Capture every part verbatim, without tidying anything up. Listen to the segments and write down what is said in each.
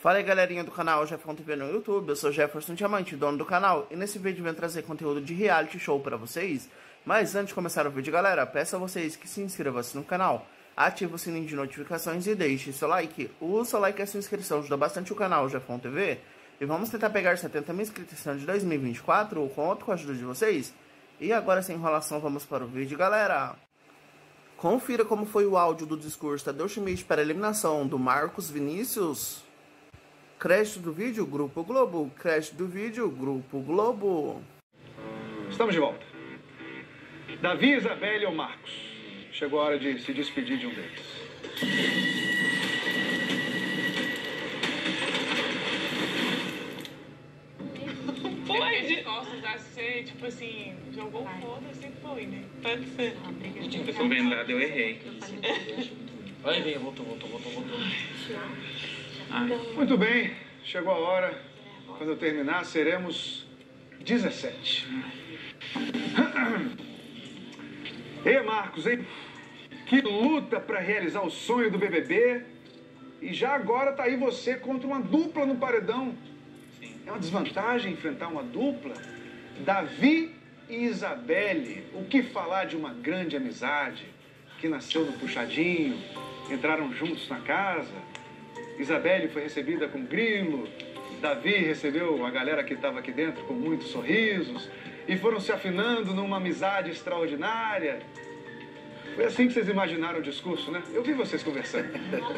Fala aí galerinha do canal Jefferson T V no YouTube, eu sou Jefferson Diamante, dono do canal, e nesse vídeo eu venho trazer conteúdo de reality show pra vocês. Mas antes de começar o vídeo, galera, peço a vocês que se inscrevam-se no canal, ative o sininho de notificações e deixe seu like. O seu like e a sua inscrição ajuda bastante o canal Jefferson T V, e vamos tentar pegar setenta mil inscritos esse ano de dois mil e vinte e quatro, conto com a ajuda de vocês. E agora sem enrolação, vamos para o vídeo, galera. Confira como foi o áudio do discurso da Tadeu Schmidt para a eliminação do Marcos Vinícius. Crédito do vídeo, Grupo Globo. Crédito do vídeo, Grupo Globo. Estamos de volta. Davi, Isabelle ou Marcos? Chegou a hora de se despedir de um deles. Pode. Costas, acho que você, tipo assim, jogou o foda-se e foi, né? Pode ser. Gente, eu tô vendo lá, eu errei. Vai, vem, voltou, voltou, voltou, voltou. Muito bem, chegou a hora. Quando eu terminar, seremos dezessete. Ei, Marcos, hein? Que luta para realizar o sonho do B B B. E já agora tá aí você contra uma dupla no paredão. Sim. É uma desvantagem enfrentar uma dupla? Davi e Isabelle. O que falar de uma grande amizade que nasceu no puxadinho, entraram juntos na casa. Isabelle foi recebida com grilo, Davi recebeu a galera que estava aqui dentro com muitos sorrisos e foram se afinando numa amizade extraordinária. Foi assim que vocês imaginaram o discurso, né? Eu vi vocês conversando.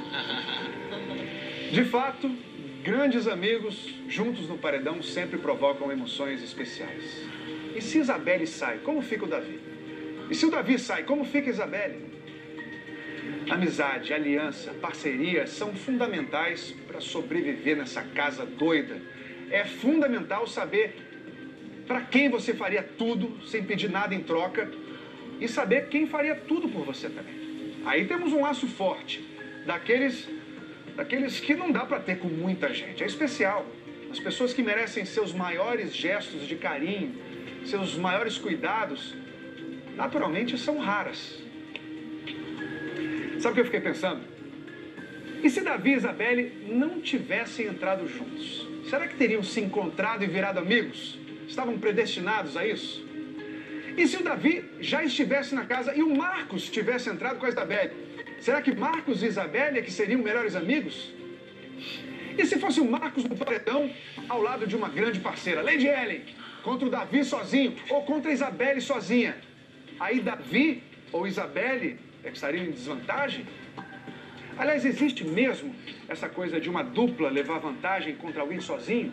De fato, grandes amigos juntos no paredão sempre provocam emoções especiais. E se Isabelle sai, como fica o Davi? E se o Davi sai, como fica Isabelle? Amizade, aliança, parceria são fundamentais para sobreviver nessa casa doida. É fundamental saber para quem você faria tudo sem pedir nada em troca e saber quem faria tudo por você também. Aí temos um laço forte, daqueles, daqueles que não dá para ter com muita gente. É especial. As pessoas que merecem seus maiores gestos de carinho, seus maiores cuidados, naturalmente são raras. Sabe o que eu fiquei pensando? E se Davi e Isabelle não tivessem entrado juntos? Será que teriam se encontrado e virado amigos? Estavam predestinados a isso? E se o Davi já estivesse na casa e o Marcos tivesse entrado com a Isabelle? Será que Marcos e Isabelle é que seriam melhores amigos? E se fosse o Marcos no paredão ao lado de uma grande parceira, Lady Ellen, contra o Davi sozinho ou contra a Isabelle sozinha? Aí Davi ou Isabelle é que estariam em desvantagem? Aliás, existe mesmo essa coisa de uma dupla levar vantagem contra alguém sozinho?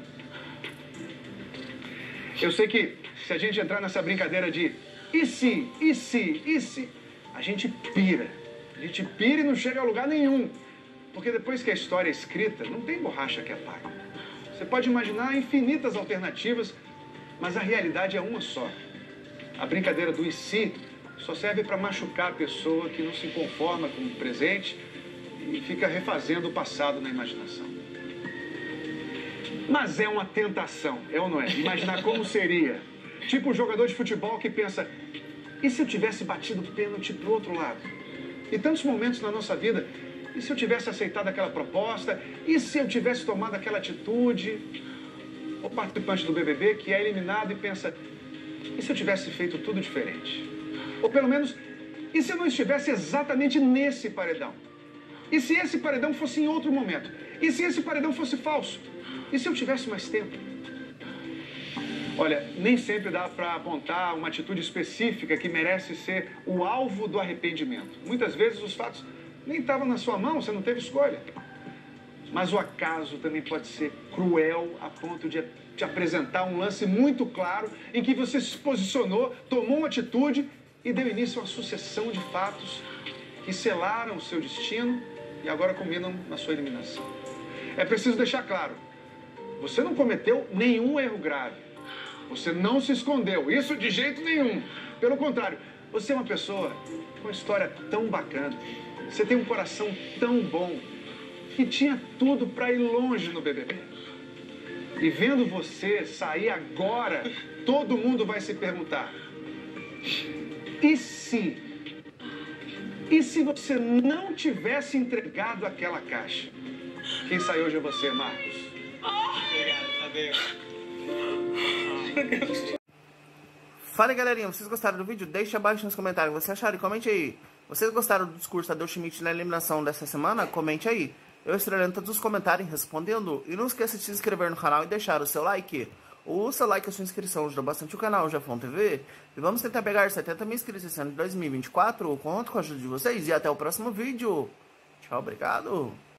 Eu sei que se a gente entrar nessa brincadeira de e se, e se, e se, a gente pira. A gente pira e não chega a lugar nenhum. Porque depois que a história é escrita, não tem borracha que apague. Você pode imaginar infinitas alternativas, mas a realidade é uma só. A brincadeira do e se só serve para machucar a pessoa que não se conforma com o presente e fica refazendo o passado na imaginação. Mas é uma tentação, é ou não é? Imaginar como seria. Tipo um jogador de futebol que pensa, e se eu tivesse batido o pênalti pro outro lado? E tantos momentos na nossa vida, e se eu tivesse aceitado aquela proposta? E se eu tivesse tomado aquela atitude? O participante do B B B que é eliminado e pensa, e se eu tivesse feito tudo diferente? Ou pelo menos, e se eu não estivesse exatamente nesse paredão? E se esse paredão fosse em outro momento? E se esse paredão fosse falso? E se eu tivesse mais tempo? Olha, nem sempre dá para apontar uma atitude específica que merece ser o alvo do arrependimento. Muitas vezes os fatos nem estavam na sua mão, você não teve escolha. Mas o acaso também pode ser cruel a ponto de te apresentar um lance muito claro em que você se posicionou, tomou uma atitude e deu início a uma sucessão de fatos que selaram o seu destino e agora culminam na sua eliminação. É preciso deixar claro, você não cometeu nenhum erro grave. Você não se escondeu, isso de jeito nenhum. Pelo contrário, você é uma pessoa com uma história tão bacana. Você tem um coração tão bom que tinha tudo para ir longe no B B B. E vendo você sair agora, todo mundo vai se perguntar, e se? E se você não tivesse entregado aquela caixa? Quem saiu hoje é você, Marcos. Obrigado, Tadeu. Fala aí, galerinha, vocês gostaram do vídeo? Deixa abaixo nos comentários o que vocês acharam e comente aí. Vocês gostaram do discurso da Tadeu Schmidt na eliminação dessa semana? Comente aí. Eu estarei lendo todos os comentários respondendo. E não esqueça de se inscrever no canal e deixar o seu like. O seu like e a sua inscrição ajudam bastante o canal Jefão T V. E vamos tentar pegar setenta mil inscritos esse ano de dois mil e vinte e quatro. Conto com a ajuda de vocês e até o próximo vídeo. Tchau, obrigado.